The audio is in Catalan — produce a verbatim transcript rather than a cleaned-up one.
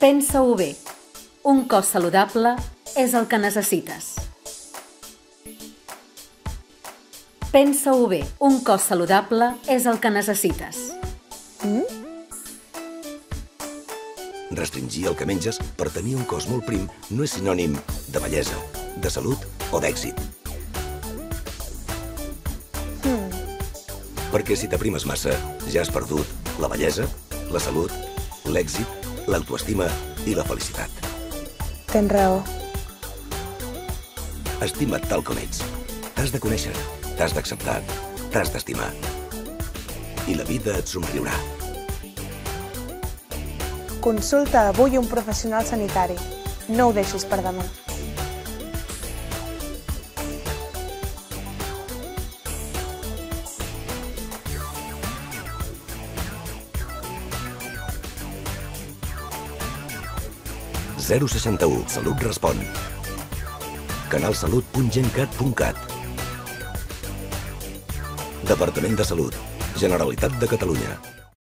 Pensa-ho bé. Un cos saludable és el que necessites. Pensa-ho bé. Un cos saludable és el que necessites. Mm? Restringir el que menges per tenir un cos molt prim no és sinònim de bellesa, de salut o d'èxit. Mm. Perquè si t'aprimes massa, ja has perdut la bellesa, la salut, l'èxit, l'autoestima i la felicitat. Tens raó. Estima't tal com ets. T'has de conèixer, t'has d'acceptar, t'has d'estimar. I la vida et somriurà. Consulta avui un professional sanitari. No ho deixis per demà. zero seixanta u. Salut respon. canalsalut punt gencat punt cat. Departament de Salut. Generalitat de Catalunya.